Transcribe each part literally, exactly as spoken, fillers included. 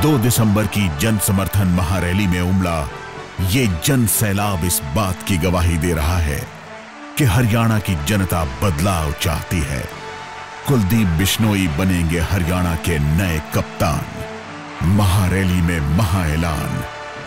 दो दिसंबर की जन समर्थन महारैली में उमड़ा ये जन सैलाब इस बात की गवाही दे रहा है कि हरियाणा की जनता बदलाव चाहती है। कुलदीप बिश्नोई बनेंगे हरियाणा के नए कप्तान। महारैली में महाऐलान।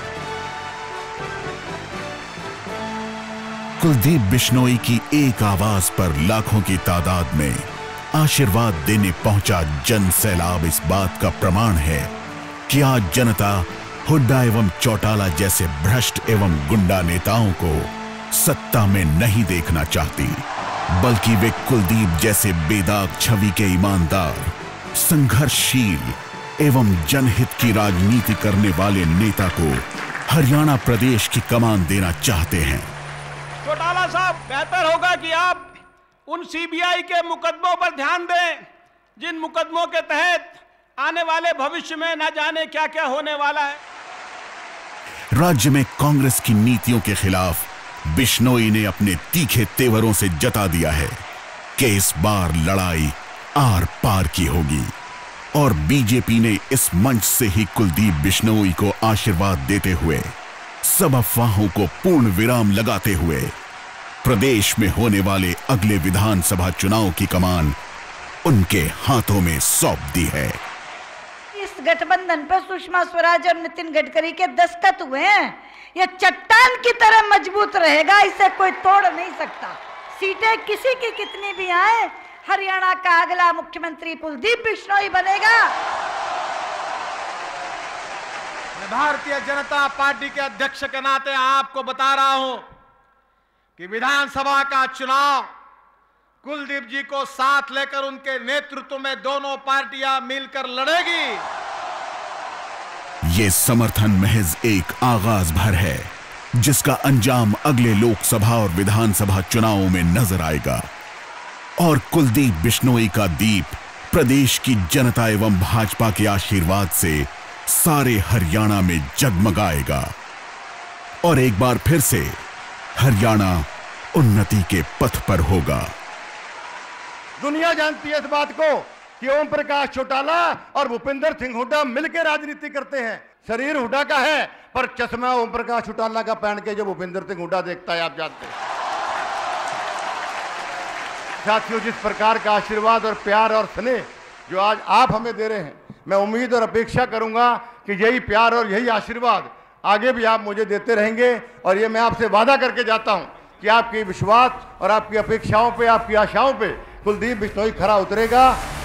कुलदीप बिश्नोई की एक आवाज पर लाखों की तादाद में आशीर्वाद देने पहुंचा जन सैलाब इस बात का प्रमाण है कि आज जनता हुड्डा एवं चौटाला जैसे भ्रष्ट एवं गुंडा नेताओं को सत्ता में नहीं देखना चाहती, बल्कि वे कुलदीप जैसे बेदाग छवि के ईमानदार, संघर्षशील एवं जनहित की राजनीति करने वाले नेता को हरियाणा प्रदेश की कमान देना चाहते हैं। चौटाला साहब, बेहतर होगा कि आप उन सीबीआई के मुकदमों पर ध्यान दें जिन मुकदमों के तहत आने वाले भविष्य में न जाने क्या क्या होने वाला है। राज्य में कांग्रेस की नीतियों के खिलाफ बिश्नोई ने अपने तीखे तेवरों से जता दिया है कि इस बार लड़ाई आर पार की होगी और बीजेपी ने इस मंच से ही कुलदीप बिश्नोई को आशीर्वाद देते हुए सब अफवाहों को पूर्ण विराम लगाते हुए प्रदेश में होने वाले अगले विधानसभा चुनाव की कमान उनके हाथों में सौंप दी है। इस गठबंधन पर सुषमा स्वराज और नितिन गडकरी के दस्तखत हुए हैं। यह चट्टान की तरह मजबूत रहेगा, इसे कोई तोड़ नहीं सकता। सीटें किसी की कितनी भी आए, हरियाणा का अगला मुख्यमंत्री कुलदीप बिश्नोई बनेगा। मैं भारतीय जनता पार्टी के अध्यक्ष के नाते आपको बता रहा हूं कि विधानसभा का चुनाव कुलदीप जी को साथ लेकर उनके नेतृत्व में दोनों पार्टियां मिलकर लड़ेगी। ये समर्थन महज एक आगाज भर है जिसका अंजाम अगले लोकसभा और विधानसभा चुनावों में नजर आएगा और कुलदीप बिश्नोई का दीप प्रदेश की जनता एवं भाजपा के आशीर्वाद से सारे हरियाणा में जगमगाएगा और एक बार फिर से हरियाणा उन्नति के पथ पर होगा। दुनिया जानती है इस बात को कि ओम प्रकाश चौटाला और भूपेंद्र सिंह हुड्डा मिलकर राजनीति करते हैं। शरीर हुड्डा का है पर चश्मा ओम प्रकाश चौटाला का पहन के जो भूपेंद्र सिंह हुड्डा देखता है, आप जानते हैं। साथियों, जिस प्रकार का आशीर्वाद और प्यार और स्नेह जो आज आप हमें दे रहे हैं, मैं उम्मीद और अपेक्षा करूंगा कि यही प्यार और यही आशीर्वाद आगे भी आप मुझे देते रहेंगे। और ये मैं आपसे वादा करके जाता हूं कि आपकी विश्वास और आपकी अपेक्षाओं पे, आपकी आशाओं पे कुलदीप बिश्नोई खरा उतरेगा।